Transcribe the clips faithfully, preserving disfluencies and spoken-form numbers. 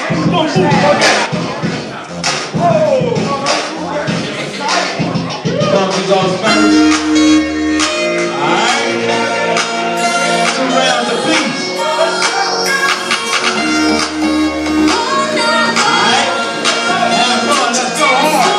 Bumpers goes first. Alright. Two rounds apiece. Alright. Have fun. Let's go hard.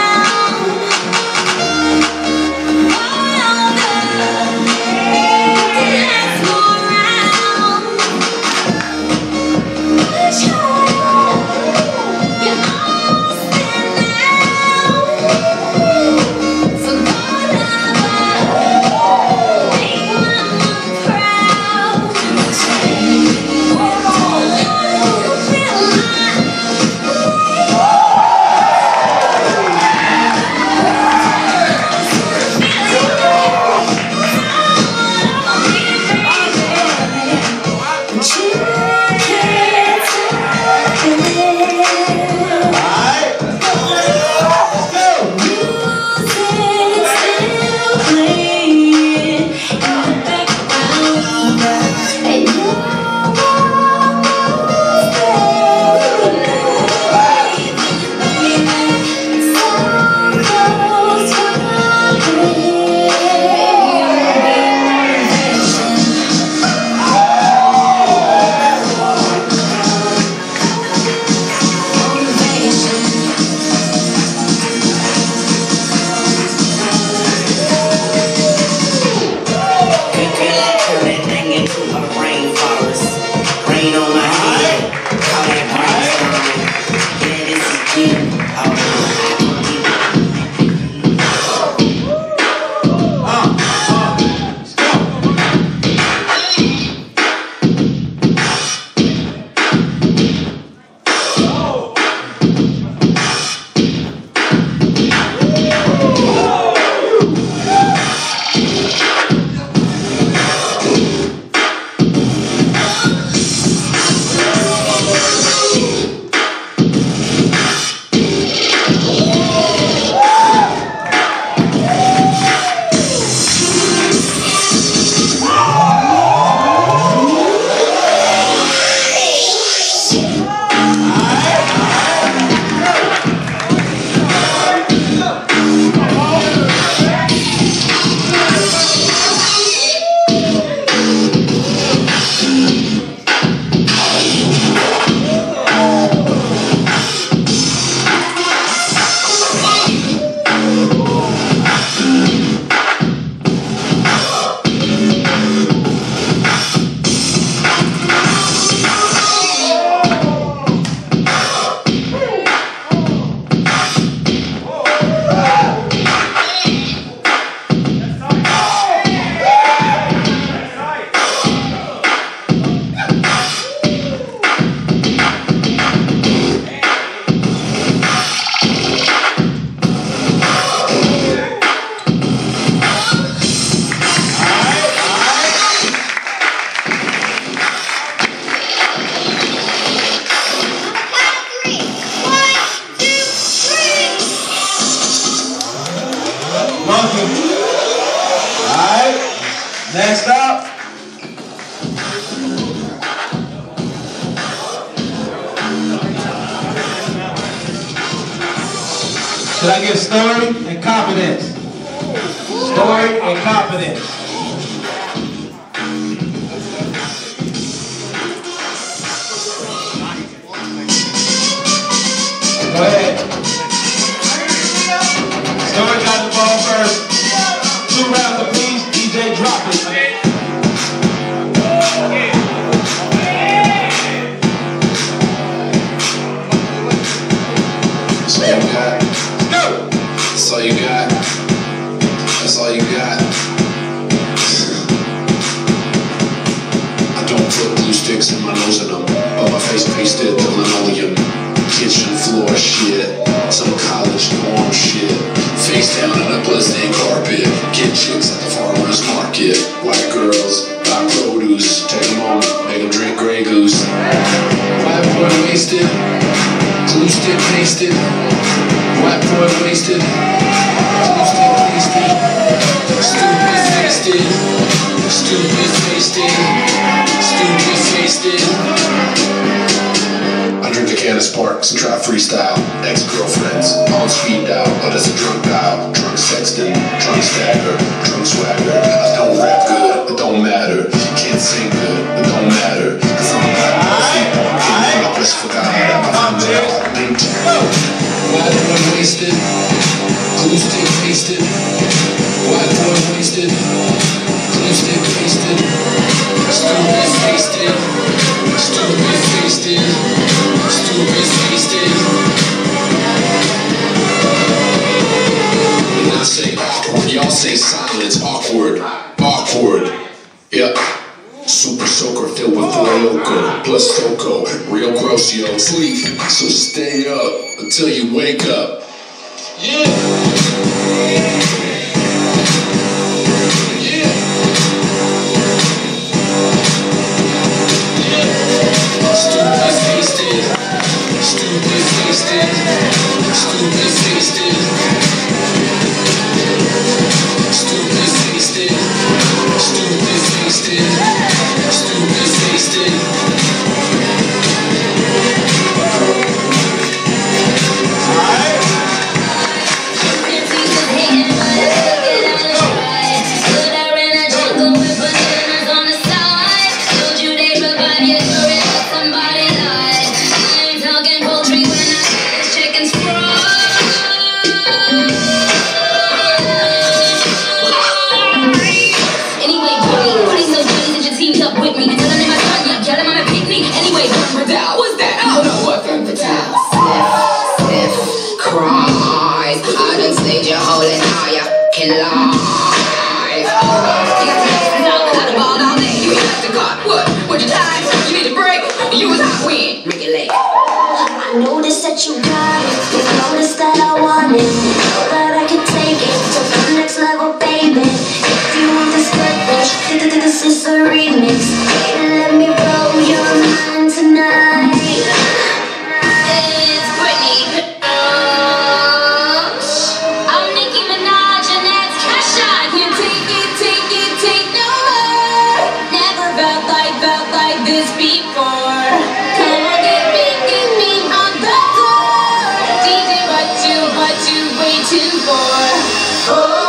Alright, next up. Should I give story and confidence? Story and confidence. Go ahead. Story got the ball first. Two rounds apiece. D J drop it. That's all you got. Go. That's all you got. That's all you got. I don't put glue sticks in my nose in them, but my face pasted to linoleum. Kitchen floor shit. Some college dorm shit. Face down on a glistening carpet. Get chicks at the farmer's market. White girls buy produce. Take them home, make them drink Grey Goose. White boy wasted. Glue stick pasted. White boy wasted. Glue stick pasted. Stupid pasted. Stupid pasted. Stupid pasted. I drink a Cannon Sparks, try freestyle. Ex-girlfriends, on speed dial, but it's a drunk dial. Drunk sexton, drunk stagger, drunk swagger. I don't rap good, it don't matter. Can't sing good, it don't matter. Cause I'm not gonna sleep on just forgot how to have my maintain. White boy wasted, glue stick pasted. White boy wasted, glue stick pasted. Stupid pasted, stupid pasted, stupid pasted. When I say awkward, y'all say silence. Awkward, awkward. Yeah. Super soaker filled with Boyoko plus Soko. Real gross, yo. Sleep, so stay up until you wake up. Yeah. Yeah. Yeah. Stupid tasted. Stupid tasted. Stupid tasted. Stupid tasted. Stupid tasted. Stupid tasted. Alright. I noticed that you got it, you noticed that I want it, know that I can take it to the next level, baby. If you want this good, this is a remix. Baby, let me blow your mind tonight. It's Britney. Uh, I'm Nicki Minaj and that's Kesha. You take it, take it, take no more. Never felt like, felt like this before. Come on, get me, get me on the floor. D J, what you, what you waiting for? Oh.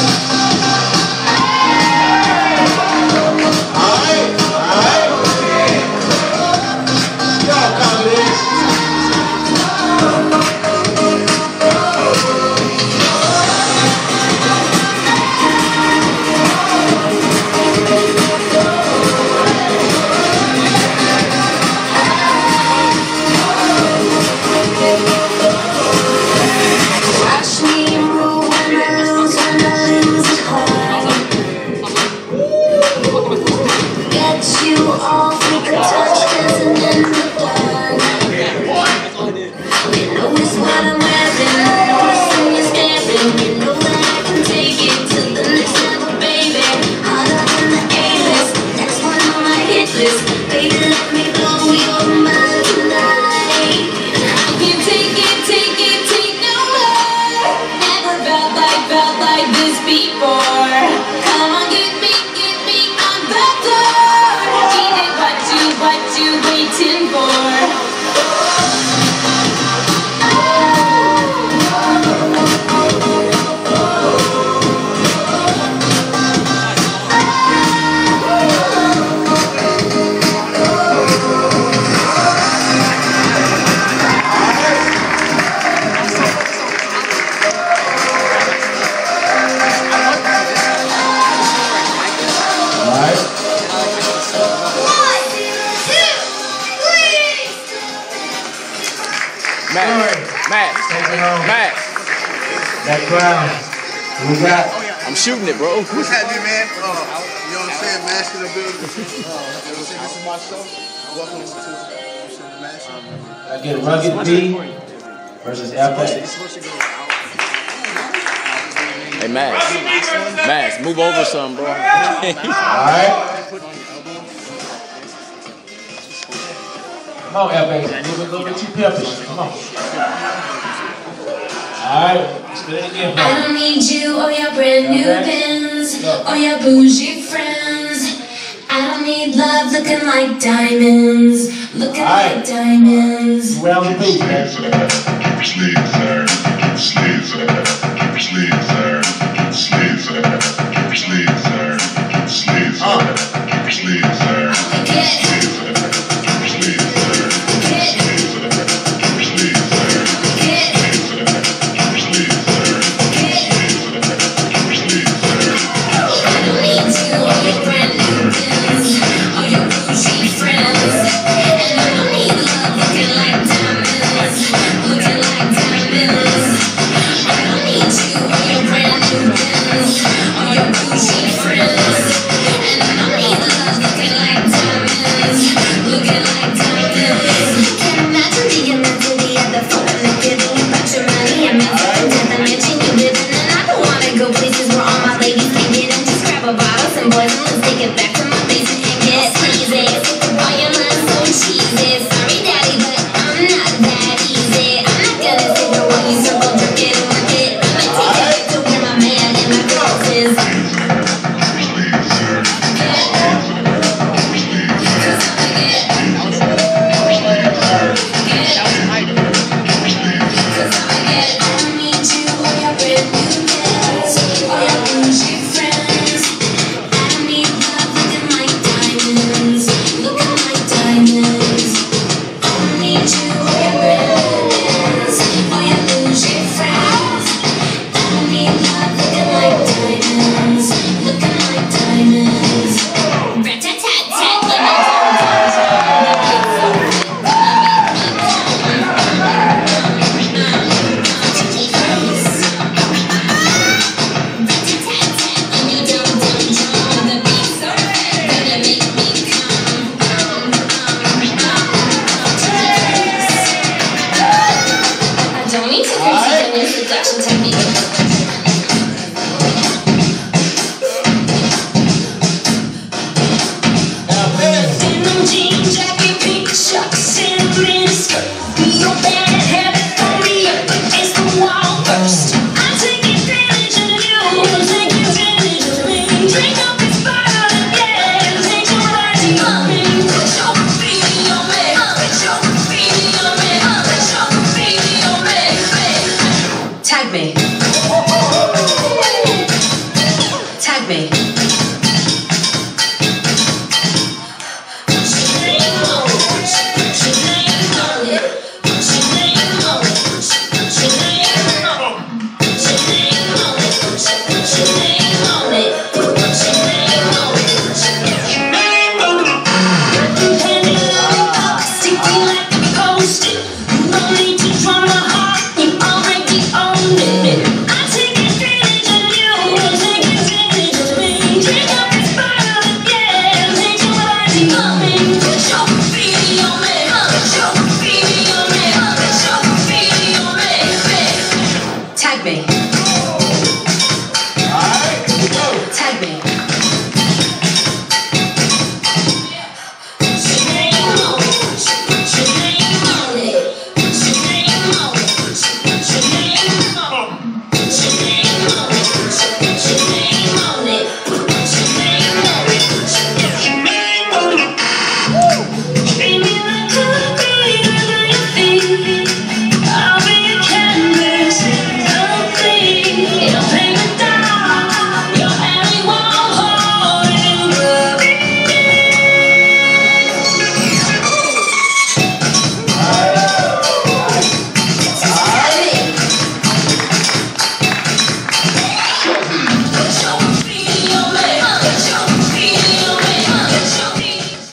That crown. Who we got? I'm shooting it, bro. What's happening, man? Uh, you know what I'm saying? Mask in the building. Uh, this is my show. Welcome to the Mask. I get Rugged B versus F A. Hey, Max. Max, move over some, bro. Alright. Come on, F A. Move a little bit too peppish. Come on. Alright, let's do it again. I don't need you or your brand new pins or your bougie friends. I don't need love looking like diamonds Looking Alright. like diamonds. Round the piece, man. Sleezer, sleezer, sleezer, sleezer, sleezer, sleezer, sleezer, Jean jacket, pink chucks, and green